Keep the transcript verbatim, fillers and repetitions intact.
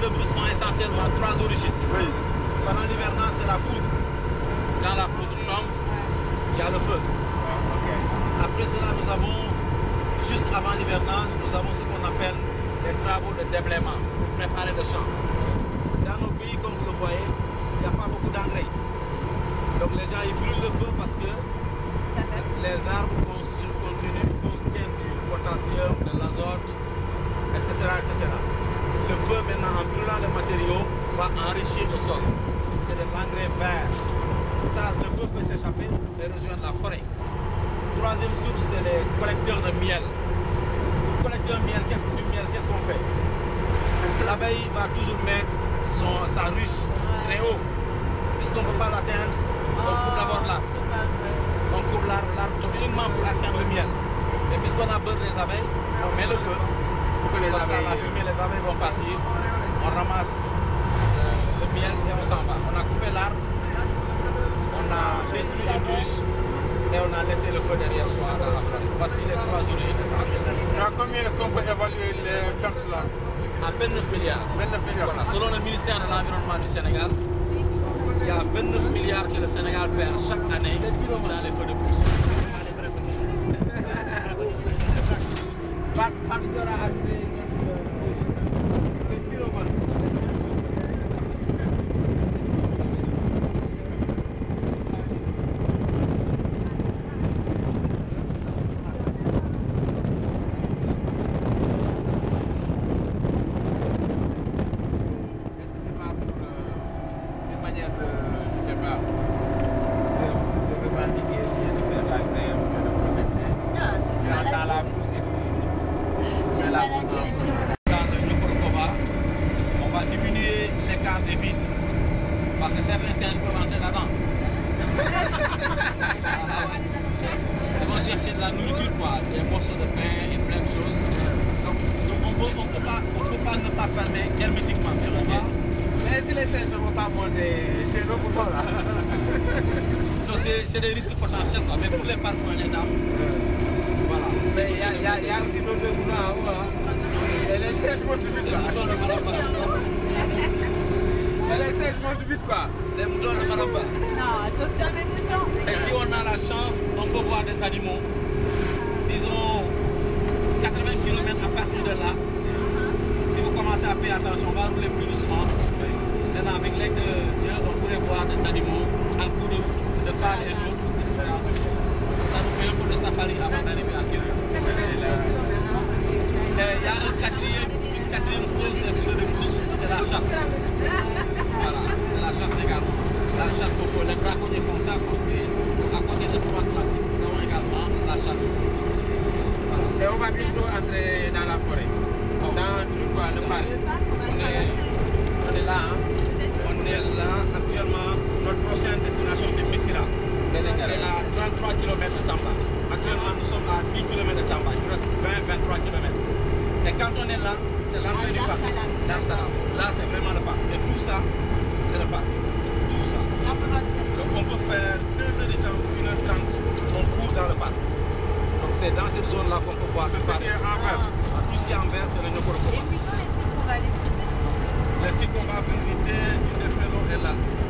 de brousse ont essentiellement trois origines. Oui. Pendant l'hivernage, c'est la foudre. Quand la foudre tombe, il y a le feu. Ah, okay. Après cela, nous avons, juste avant l'hivernage, nous avons ce qu'on appelle les travaux de déblaiement pour préparer le champ. Dans nos pays, comme vous le voyez, il n'y a pas beaucoup d'engrais. Donc les gens ils brûlent le feu parce que les arbres continuent, contiennent du potassium, de l'azote, et cetera, et cetera. Le feu, maintenant, en brûlant le matériau, va enrichir le sol. C'est de l'engrais vert. Ça, le feu peut s'échapper et rejoindre la forêt. Troisième source, c'est les collecteurs de miel. Pour collecter un miel, qu'est-ce, du miel, qu'est-ce qu'on fait? L'abeille va toujours mettre son, sa ruche très haut. Puisqu'on ne peut pas l'atteindre, on coupe d'abord l'arbre. On coupe l'arbre, l'arbre uniquement pour atteindre le miel. Et puisqu'on a beurre les abeilles, on met le feu. Comme ça, la fumée, les abeilles vont partir. On ramasse euh, le miel et on s'en va. On a coupé l'arbre, on a détruit une ruche et on a laissé le feu derrière soi dans la forêt. Voici les trois origines essentielles. À combien est-ce qu'on peut évaluer les pertes là? À vingt-neuf milliards. vingt-neuf milliards. Voilà, selon le ministère de l'Environnement du Sénégal, il y a vingt-neuf milliards que le Sénégal perd chaque année dans les feux de brousse. Parce que certains singes peuvent entrer là-dedans. Ils vont chercher de la nourriture, quoi, des morceaux de pain et plein de choses. Donc, on ne peut, on peut, pas, on peut pas ne pas fermer hermétiquement, mais on va. Mais est-ce que les singes ne vont pas monter chez nos boutons là? Non, c'est des risques potentiels, quoi. Mais pour les parfums, les dames, voilà. Mais il y, y, y a aussi nos deux boutons en haut. Hein. Et les singes montent vite là. Et les singes montent vite quoi. Les moutons ne marrent pas. Non, attention les moutons. Et si on a la chance, on peut voir des animaux, disons quatre-vingts kilomètres à partir de là. Si vous commencez à payer attention, on va rouler plus doucement. Maintenant, avec l'aide de Dieu, on pourrait voir des animaux en cours de, de part et d'autre. Ça nous fait un peu de safari avant d'arriver à Kéru. Il y a un quatrième, une quatrième cause des feux de brousse, c'est la chasse. Voilà, c'est la chasse également. La chasse qu'on fait, les braconniers font ça. Donc à côté de trois classiques, nous avons également la chasse. Voilà. Et on va bientôt entrer dans la forêt. Oh. Dans le truc quoi, le parc. On est, on est là, hein? On est là actuellement. Notre prochaine destination c'est Missira. C'est à trente-trois kilomètres de Tamba. Actuellement nous sommes à dix kilomètres de Tamba. Il nous reste vingt à vingt-trois kilomètres. Et quand on est là, c'est l'entrée du parc. Dar Salam. Là c'est vraiment le parc. Et tout ça, c'est le parc. Tout ça. Donc on peut faire deux heures de temps ou une heure trente. On court dans le parc. Donc c'est dans cette zone là qu'on peut voir tout ça. Tout ce qui est en vert, c'est le Nyokoro. Et puis sur les sites qu'on va aller visiter. Les sites qu'on va visiter, une des est là.